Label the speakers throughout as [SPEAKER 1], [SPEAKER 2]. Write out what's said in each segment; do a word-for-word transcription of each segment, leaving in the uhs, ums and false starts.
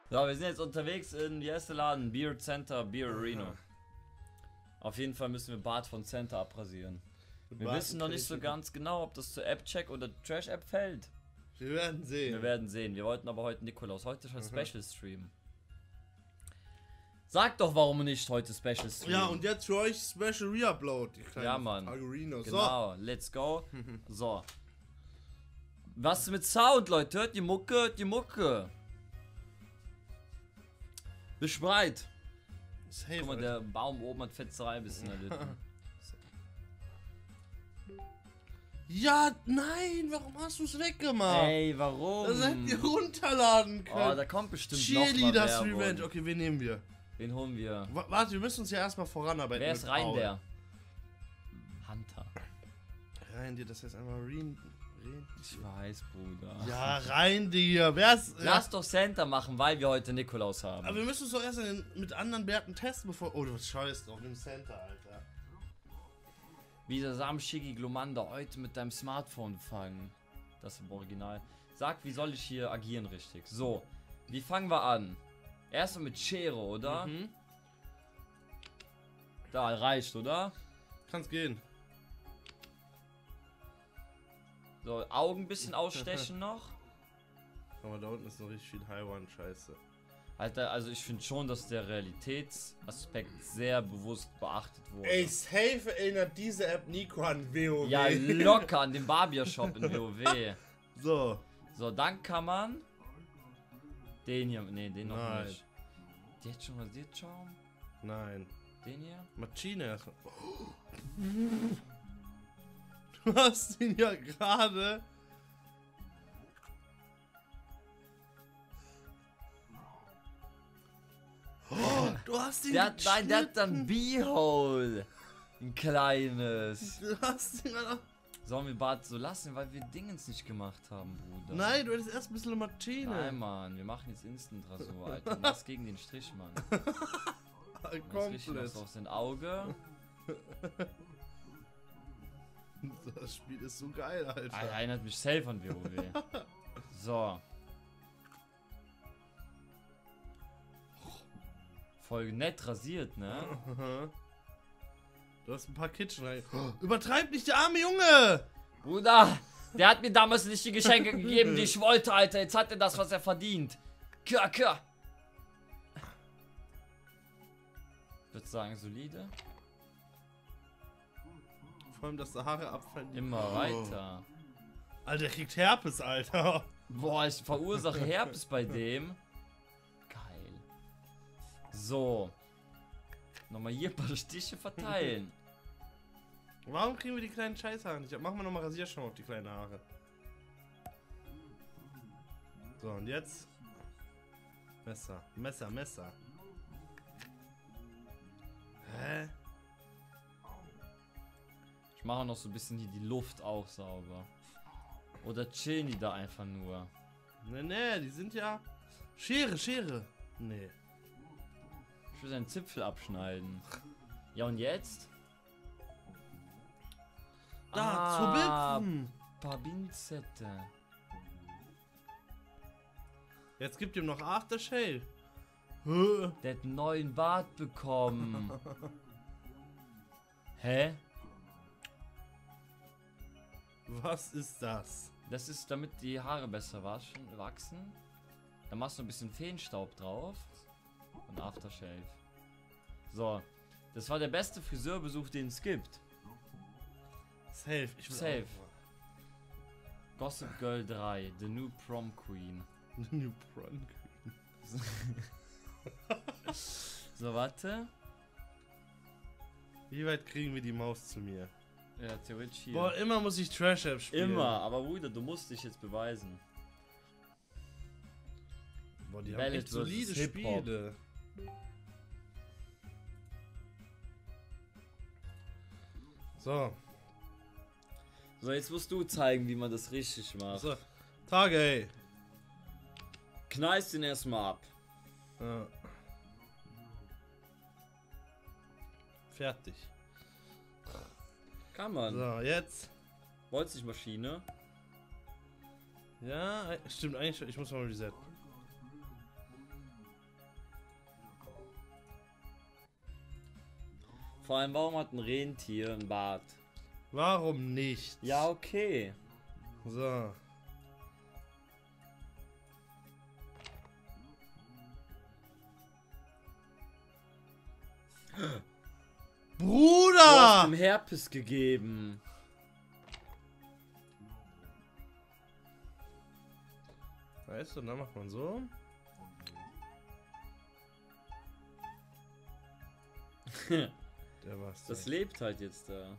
[SPEAKER 1] So, wir sind jetzt unterwegs in die erste Laden, Beer Center, Beer Arena. Auf jeden Fall müssen wir Bart von Center abrasieren. Wir
[SPEAKER 2] Bart
[SPEAKER 1] wissen noch nicht so ganz genau, ob das zur App-Check oder Trash-App fällt.
[SPEAKER 2] Wir werden sehen.
[SPEAKER 1] Wir werden sehen. Wir wollten aber heute Nikolaus. Heute ist ein Special Stream. Sag doch, warum nicht heute Special Stream.
[SPEAKER 2] Ja, und jetzt für euch Special Reupload. Die kleinen
[SPEAKER 1] Ja, Mann.
[SPEAKER 2] Algorinos.
[SPEAKER 1] Genau, let's go. So. Was mit Sound, Leute? Hört die Mucke, hört die Mucke. Bist du bereit?
[SPEAKER 2] Safe,
[SPEAKER 1] Guck mal,
[SPEAKER 2] Alter.
[SPEAKER 1] der Baum oben hat Fetzerei ein bisschen erlitten.
[SPEAKER 2] Ja, nein, warum hast du es weggemacht?
[SPEAKER 1] Ey, warum?
[SPEAKER 2] Das hättet ihr runterladen können.
[SPEAKER 1] Oh, da kommt bestimmt noch mal
[SPEAKER 2] Cheerleaders
[SPEAKER 1] Werbung.
[SPEAKER 2] Revenge. Okay, wen nehmen wir?
[SPEAKER 1] Wen holen wir?
[SPEAKER 2] W warte, wir müssen uns ja erstmal voranarbeiten.
[SPEAKER 1] Wer ist
[SPEAKER 2] mit
[SPEAKER 1] rein
[SPEAKER 2] Paul.
[SPEAKER 1] der? Hunter.
[SPEAKER 2] Rein dir, das heißt einmal Reen. Reen.
[SPEAKER 1] Ich weiß, Bruder.
[SPEAKER 2] Ja, rein dir. Wer ist.
[SPEAKER 1] Lass doch Center machen, weil wir heute Nikolaus haben.
[SPEAKER 2] Aber wir müssen es doch erst in, mit anderen Bärten testen, bevor. Oh, du scheißt auf dem Center, Alter.
[SPEAKER 1] Wie der Sam Shiggy Glomanda heute mit deinem Smartphone fangen. Das ist im Original. Sag, wie soll ich hier agieren richtig? So, wie fangen wir an? Erstmal mit Schere, oder?
[SPEAKER 2] Mhm.
[SPEAKER 1] Da, reicht, oder?
[SPEAKER 2] Kann's gehen.
[SPEAKER 1] So, Augen ein bisschen ausstechen noch.
[SPEAKER 2] Aber da unten ist noch richtig viel High One Scheiße.
[SPEAKER 1] Alter, also ich finde schon, dass der Realitätsaspekt sehr bewusst beachtet wurde.
[SPEAKER 2] Ey, safe erinnert diese App Nico an WoW.
[SPEAKER 1] Ja, locker an den Barbier-Shop in WoW.
[SPEAKER 2] So.
[SPEAKER 1] So, dann kann man den hier, nee, den noch
[SPEAKER 2] Nein.
[SPEAKER 1] nicht. Die hat schon rasiert, Schaum?
[SPEAKER 2] Nein.
[SPEAKER 1] Den hier?
[SPEAKER 2] Machine erstmal. Du hast ihn ja gerade. Oh, du hast ihn
[SPEAKER 1] Der hat, nein, der hat dann
[SPEAKER 2] geschnitten.
[SPEAKER 1] B-Hole. Ein kleines.
[SPEAKER 2] Du hast ihn gerade.
[SPEAKER 1] Sollen wir Bart so lassen, weil wir Dingens nicht gemacht haben, Bruder?
[SPEAKER 2] Nein, du hättest erst ein bisschen Machine.
[SPEAKER 1] Nein, Mann, wir machen jetzt Instant-Rasur, Alter. Und das gegen den Strich, Mann. Das richtig
[SPEAKER 2] Komplett.
[SPEAKER 1] was auf sein Auge.
[SPEAKER 2] Das Spiel ist so geil, Alter.
[SPEAKER 1] Ah, erinnert mich safe an WoW. So. Voll nett rasiert, ne?
[SPEAKER 2] Du hast ein paar Kitchen rein. Übertreib nicht, der arme Junge!
[SPEAKER 1] Bruder, der hat mir damals nicht die Geschenke gegeben, die ich wollte, Alter. Jetzt hat er das, was er verdient. Kör, kör. Ich würde sagen, solide.
[SPEAKER 2] Vor allem, dass die Haare abfallen.
[SPEAKER 1] Immer weiter.
[SPEAKER 2] Alter, der kriegt Herpes, Alter.
[SPEAKER 1] Boah, ich verursache Herpes bei dem. Geil. So. Nochmal hier ein paar Stiche verteilen.
[SPEAKER 2] Warum kriegen wir die kleinen Scheißhaare nicht? Machen wir nochmal Rasierschaum auf die kleinen Haare. So, und jetzt? Messer, Messer, Messer. Hä?
[SPEAKER 1] Ich mache noch so ein bisschen hier die Luft auch sauber. Oder chillen die da einfach nur?
[SPEAKER 2] Ne, ne, die sind ja... Schere, Schere. Nee.
[SPEAKER 1] Ich will seinen Zipfel abschneiden. Ja, und jetzt?
[SPEAKER 2] Da,
[SPEAKER 1] Ah,
[SPEAKER 2] zu Bitzen.
[SPEAKER 1] Paar Pinzette.
[SPEAKER 2] Jetzt gibt ihm noch Aftershave. Hä?
[SPEAKER 1] Der hat einen neuen Bart bekommen. Hä?
[SPEAKER 2] Was ist das?
[SPEAKER 1] Das ist, damit die Haare besser waschen, wachsen. Dann machst du ein bisschen Feenstaub drauf. Und Aftershave. So. Das war der beste Friseurbesuch, den es gibt.
[SPEAKER 2] Safe. Ich will
[SPEAKER 1] Safe.
[SPEAKER 2] auch-
[SPEAKER 1] Gossip Girl drei, The New Prom Queen.
[SPEAKER 2] New Prom.
[SPEAKER 1] So, warte.
[SPEAKER 2] Wie weit kriegen wir die Maus zu mir?
[SPEAKER 1] Ja, theoretisch hier.
[SPEAKER 2] Boah, immer muss ich Trash-App spielen.
[SPEAKER 1] Immer, aber Bruder, du musst dich jetzt beweisen.
[SPEAKER 2] Boah, die haben
[SPEAKER 1] Ballad
[SPEAKER 2] echt solide
[SPEAKER 1] versus Hip-Hop.
[SPEAKER 2] Spiele. So,
[SPEAKER 1] So, jetzt musst du zeigen, wie man das richtig macht.
[SPEAKER 2] so. Tage, ey.
[SPEAKER 1] Knallst den erstmal ab.
[SPEAKER 2] Ja. Fertig.
[SPEAKER 1] Kann man.
[SPEAKER 2] So, jetzt.
[SPEAKER 1] Bolzig-Maschine.
[SPEAKER 2] Ja, stimmt eigentlich. Ich muss mal resetten.
[SPEAKER 1] Vor allem, warum hat ein Rentier ein Bart?
[SPEAKER 2] Warum nicht?
[SPEAKER 1] Ja, okay.
[SPEAKER 2] So.
[SPEAKER 1] Du
[SPEAKER 2] Bruder!
[SPEAKER 1] hast ihm Herpes gegeben.
[SPEAKER 2] Weißt du, dann macht man so. Der war's.
[SPEAKER 1] Das lebt halt jetzt da.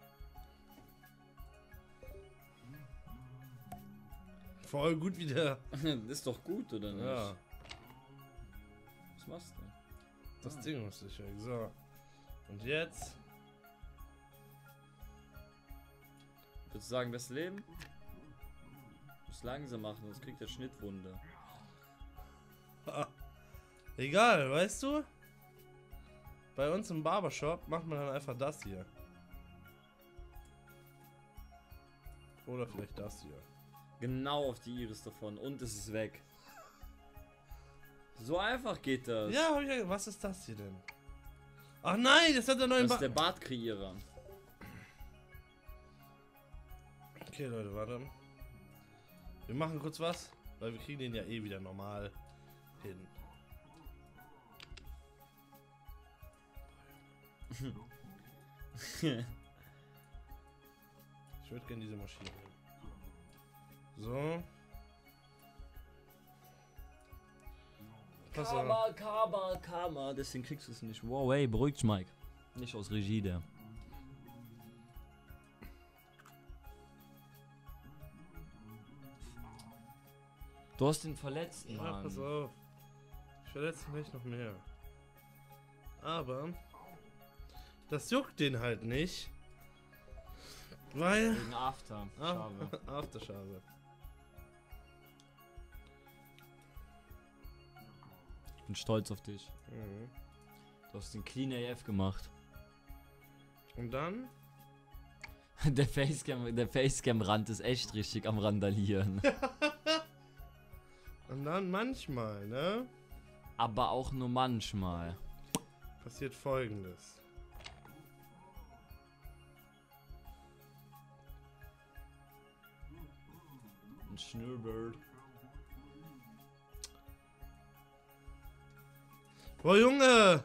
[SPEAKER 2] Voll gut wieder.
[SPEAKER 1] Ist doch gut, oder nicht?
[SPEAKER 2] Ja,
[SPEAKER 1] Was machst du?
[SPEAKER 2] das
[SPEAKER 1] Ah.
[SPEAKER 2] Ding muss ich weg. So. Und jetzt?
[SPEAKER 1] Würdest du sagen, das Leben? Muss langsam machen, sonst kriegt er Schnittwunde.
[SPEAKER 2] Egal, weißt du? Bei uns im Barbershop macht man dann einfach das hier. Oder vielleicht das hier.
[SPEAKER 1] Genau auf die Iris davon und es ist weg. So einfach geht das.
[SPEAKER 2] Ja, hab ich ja. Was ist das hier denn? Ach nein, das hat der neue
[SPEAKER 1] Das ist
[SPEAKER 2] ba
[SPEAKER 1] der Bartkreierer.
[SPEAKER 2] Okay, Leute, warte. Wir machen kurz was, weil wir kriegen den ja eh wieder normal hin. Ich würde gerne diese Maschine nehmen. So. Pass auf.
[SPEAKER 1] Karma, Karma, Karma. Deswegen kriegst du es nicht. Wow, ey, beruhigt dich, Mike. Nicht aus Regie, der. Du hast den verletzt,
[SPEAKER 2] Ja,
[SPEAKER 1] Mann.
[SPEAKER 2] pass auf. Ich verletze mich noch mehr. Aber das juckt den halt nicht. Weil.
[SPEAKER 1] Wegen After. Schade.
[SPEAKER 2] Afterschabe.
[SPEAKER 1] Ich bin stolz auf dich.
[SPEAKER 2] Mhm.
[SPEAKER 1] Du hast den Clean A F gemacht.
[SPEAKER 2] Und dann?
[SPEAKER 1] Der Facecam, der Facecam-Rand ist echt richtig am Randalieren.
[SPEAKER 2] Und dann manchmal, ne?
[SPEAKER 1] Aber auch nur manchmal.
[SPEAKER 2] Passiert Folgendes.
[SPEAKER 1] Ein Schnurrbart.
[SPEAKER 2] Boah, Junge!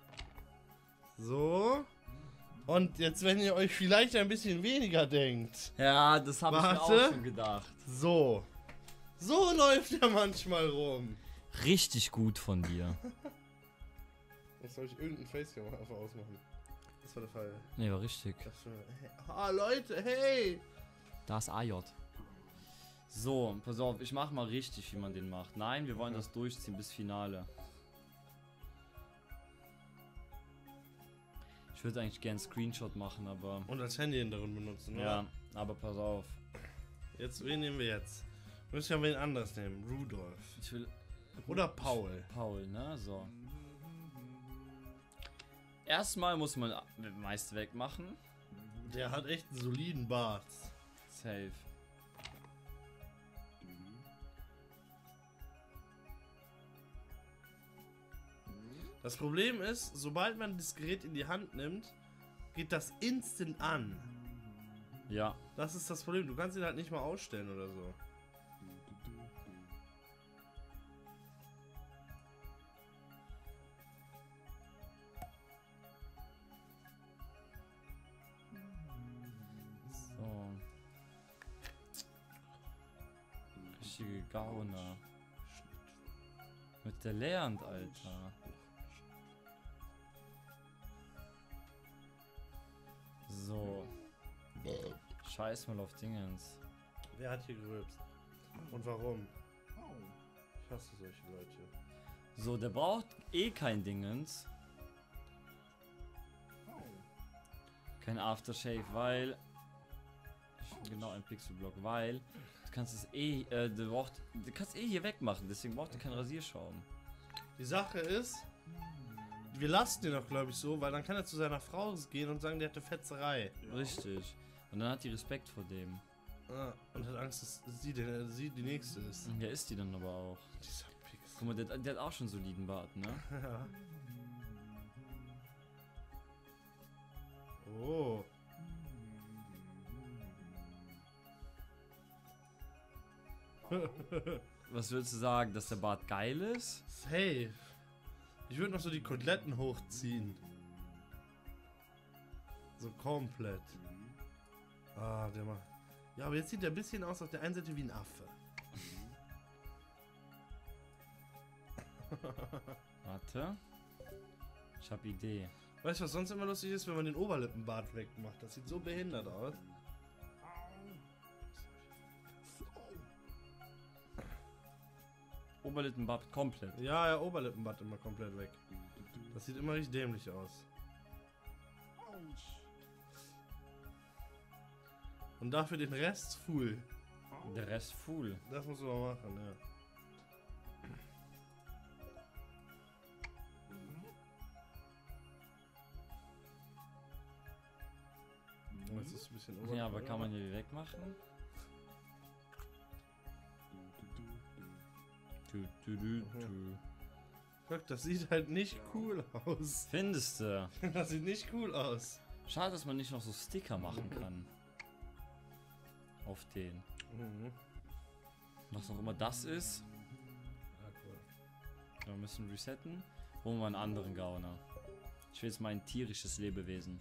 [SPEAKER 2] So. Und jetzt, wenn ihr euch vielleicht ein bisschen weniger denkt.
[SPEAKER 1] Ja, das habe ich mir
[SPEAKER 2] Warte.
[SPEAKER 1] auch schon gedacht.
[SPEAKER 2] So. So läuft er manchmal rum.
[SPEAKER 1] Richtig gut von dir.
[SPEAKER 2] Jetzt soll ich irgendein Facecam einfach ausmachen. Das war der Fall.
[SPEAKER 1] Nee, war richtig.
[SPEAKER 2] Das war, hey. Ah, Leute, hey!
[SPEAKER 1] Da ist A J. So, pass auf, ich mach mal richtig, wie man den macht. Nein, wir wollen
[SPEAKER 2] Ja.
[SPEAKER 1] das durchziehen bis Finale. Ich würde eigentlich gern einen Screenshot machen, aber...
[SPEAKER 2] Und als Handy darin benutzen,
[SPEAKER 1] Ja,
[SPEAKER 2] oder?
[SPEAKER 1] aber pass auf.
[SPEAKER 2] Jetzt, wen nehmen wir jetzt? Wir müssen ja wen anderes nehmen. Rudolf.
[SPEAKER 1] Ich will...
[SPEAKER 2] Oder Paul.
[SPEAKER 1] Paul, ne? So. Erstmal muss man meist wegmachen.
[SPEAKER 2] Der hat echt einen soliden Bart.
[SPEAKER 1] Safe.
[SPEAKER 2] Das Problem ist, sobald man das Gerät in die Hand nimmt, geht das instant an.
[SPEAKER 1] Ja.
[SPEAKER 2] Das ist das Problem. Du kannst ihn halt nicht mal ausstellen oder so.
[SPEAKER 1] So. Richtige Gauner. Mit der lernt, Alter. So. Scheiß mal auf Dingens.
[SPEAKER 2] Wer hat hier gerülpst? Und warum? Ich hasse solche Leute.
[SPEAKER 1] So, der braucht eh kein Dingens. Kein Aftershave, weil... Genau, ein Pixelblock, weil... Du kannst es eh... Äh, du, braucht, du kannst eh hier wegmachen, deswegen braucht er keinen Rasierschaum.
[SPEAKER 2] Die Sache ist, wir lassen den auch, glaube ich, so, weil dann kann er zu seiner Frau gehen und sagen, der hatte Fetzerei.
[SPEAKER 1] Richtig. Und dann hat die Respekt vor dem.
[SPEAKER 2] Ah, und hat Angst, dass sie, der, sie die nächste ist.
[SPEAKER 1] Ja, ist die dann aber auch.
[SPEAKER 2] Dieser Pix.
[SPEAKER 1] Guck mal, der, der hat auch schon soliden Bart, ne?
[SPEAKER 2] Ja. Oh.
[SPEAKER 1] Was würdest du sagen, dass der Bart geil ist?
[SPEAKER 2] Safe. Ich würde noch so die Koteletten hochziehen. So komplett. Ah, der macht. Ja, aber jetzt sieht er ein bisschen aus auf der einen Seite wie ein Affe.
[SPEAKER 1] Warte. Ich hab Idee.
[SPEAKER 2] Weißt du, was sonst immer lustig ist, wenn man den Oberlippenbart wegmacht? Das sieht so behindert aus.
[SPEAKER 1] Oberlippenbart komplett.
[SPEAKER 2] Ja, ja, Oberlippenbart immer komplett weg. Das sieht immer richtig dämlich aus. Und dafür den Rest full.
[SPEAKER 1] Der Rest full.
[SPEAKER 2] Das muss man machen, ja. Das ist ein bisschen
[SPEAKER 1] Ja, aber kann man hier wegmachen? Du, du, du, du.
[SPEAKER 2] Guck, das sieht halt nicht cool aus.
[SPEAKER 1] Findest du?
[SPEAKER 2] Das sieht nicht cool aus.
[SPEAKER 1] Schade, dass man nicht noch so Sticker machen kann. Auf den.
[SPEAKER 2] Mhm.
[SPEAKER 1] Was auch immer das ist.
[SPEAKER 2] Ja, cool.
[SPEAKER 1] Wir müssen resetten. Holen wir einen anderen Gauner. Ich will jetzt mal ein tierisches Lebewesen.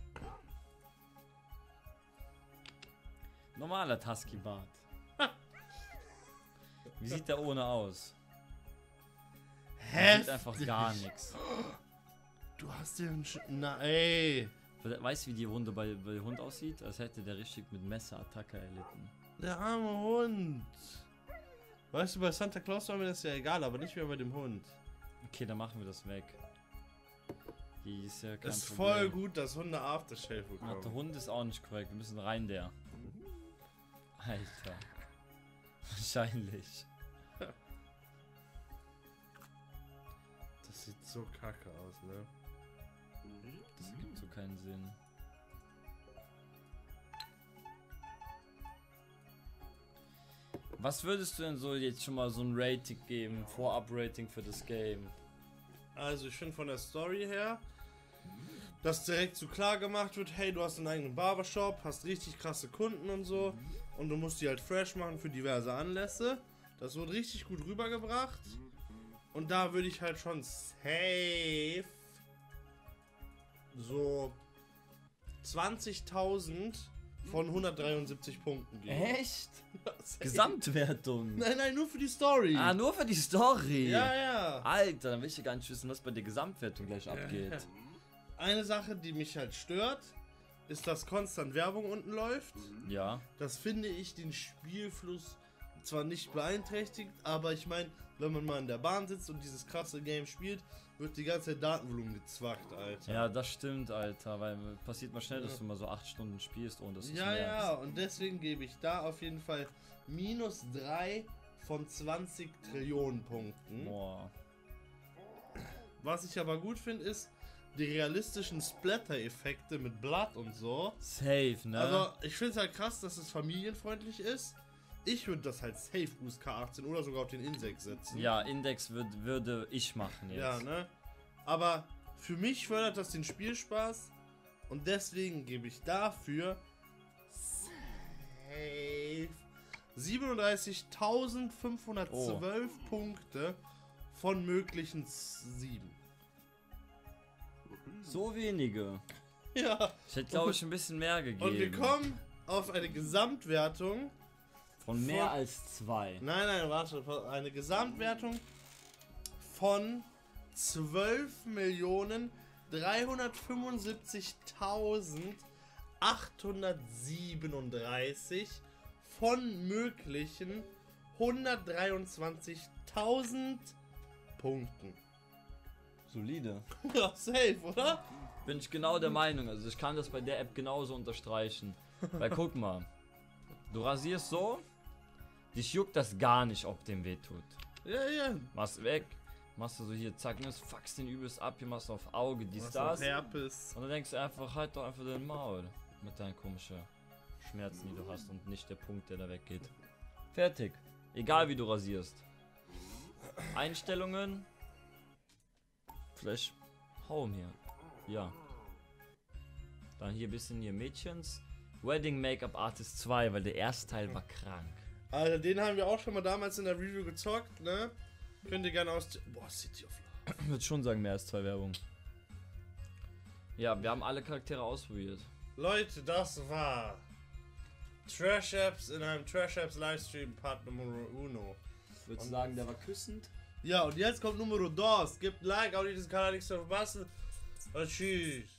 [SPEAKER 1] Normaler Tusky-Bart. Wie sieht der ohne aus? Der sieht einfach gar nichts.
[SPEAKER 2] Du hast den Sch Na ey.
[SPEAKER 1] Weißt du, wie die Runde bei, bei dem Hund aussieht? Als hätte der richtig mit Messerattacke erlitten.
[SPEAKER 2] Der arme Hund. Weißt du, bei Santa Claus war mir das ja egal, aber nicht mehr bei dem Hund.
[SPEAKER 1] Okay, dann machen wir das weg. Die ist ja kein
[SPEAKER 2] Es ist
[SPEAKER 1] Problem.
[SPEAKER 2] voll gut, dass Hunde Aftershave
[SPEAKER 1] Ach,
[SPEAKER 2] bekommen.
[SPEAKER 1] der Hund ist auch nicht korrekt. Wir müssen rein, der. Alter. Wahrscheinlich.
[SPEAKER 2] Das sieht so kacke aus, ne?
[SPEAKER 1] Das gibt so keinen Sinn. Was würdest du denn so jetzt schon mal so ein Rating geben? Vorab-Rating für das Game?
[SPEAKER 2] Also ich finde von der Story her, dass direkt so klar gemacht wird, hey, du hast einen eigenen Barbershop, hast richtig krasse Kunden und so und du musst die halt fresh machen für diverse Anlässe. Das wird richtig gut rübergebracht und da würde ich halt schon safe so zwanzigtausend von hundertdreiundsiebzig Punkten geben.
[SPEAKER 1] Echt?
[SPEAKER 2] Safe.
[SPEAKER 1] Gesamtwertung?
[SPEAKER 2] Nein, nein, nur für die Story.
[SPEAKER 1] Ah, nur für die Story?
[SPEAKER 2] Ja, ja.
[SPEAKER 1] Alter, dann will ich ja gar nicht wissen, was bei der Gesamtwertung gleich abgeht.
[SPEAKER 2] Eine Sache, die mich halt stört, ist, dass konstant Werbung unten läuft.
[SPEAKER 1] Ja.
[SPEAKER 2] Das finde ich den Spielfluss zwar nicht beeinträchtigt, aber ich meine, wenn man mal in der Bahn sitzt und dieses krasse Game spielt, wird die ganze Zeit Datenvolumen gezwackt, Alter.
[SPEAKER 1] Ja, das stimmt, Alter, weil passiert mal schnell, dass du mal so acht Stunden spielst und das ist
[SPEAKER 2] Ja, ja, und deswegen gebe ich da auf jeden Fall minus drei von zwanzig Trillionen Punkten.
[SPEAKER 1] Boah.
[SPEAKER 2] Was ich aber gut finde, ist die realistischen Splatter-Effekte mit Blood und so.
[SPEAKER 1] Safe, ne?
[SPEAKER 2] Also, ich finde es halt krass, dass es familienfreundlich ist. Ich würde das halt safe U S K achtzehn oder sogar auf den Index setzen.
[SPEAKER 1] Ja, Index würd, würde ich machen jetzt.
[SPEAKER 2] Ja, ne? Aber für mich fördert das den Spielspaß und deswegen gebe ich dafür safe siebenunddreißigtausendfünfhundertzwölf oh. Punkte von möglichen sieben.
[SPEAKER 1] So wenige.
[SPEAKER 2] Ja.
[SPEAKER 1] Ich hätte, glaube ich, ein bisschen mehr gegeben.
[SPEAKER 2] Und wir kommen auf eine Gesamtwertung
[SPEAKER 1] von mehr von, als zwei.
[SPEAKER 2] Nein, nein, warte. Eine Gesamtwertung von zwölf Millionen dreihundertfünfundsiebzigtausendachthundertsiebenunddreißig von möglichen hundertdreiundzwanzigtausend Punkten.
[SPEAKER 1] Solide.
[SPEAKER 2] Ja, safe, oder?
[SPEAKER 1] Bin ich genau der Meinung. Also ich kann das bei der App genauso unterstreichen. Weil guck mal, du rasierst so, dich juckt das gar nicht, ob dem weh tut.
[SPEAKER 2] Ja, ja.
[SPEAKER 1] Machst weg, machst du so hier, zack, ne, fuckst den übelst ab, hier machst du auf Auge, dies, das.
[SPEAKER 2] Herpes.
[SPEAKER 1] Und dann denkst du einfach, halt doch einfach den Maul. Mit deinen komischen Schmerzen, die du hast und nicht der Punkt, der da weggeht. Fertig. Egal wie du rasierst. Einstellungen. Flash Home hier. Ja. Dann hier ein bisschen hier Mädchens. Wedding Make-up Artist zwei, weil der erste Teil war krank.
[SPEAKER 2] Alter, den haben wir auch schon mal damals in der Review gezockt, ne? Könnt ihr gerne aus... Boah, City of Love.
[SPEAKER 1] Ich würde schon sagen, mehr als zwei Werbung. Ja, wir haben alle Charaktere ausprobiert.
[SPEAKER 2] Leute, das war Trash Apps in einem Trash Apps Livestream Part Nummer uno.
[SPEAKER 1] Würdest du sagen, der war küssend?
[SPEAKER 2] Ja, und jetzt kommt Numero dos. Gebt ein Like auf diesen Kanal, nichts zu verpassen. Und tschüss.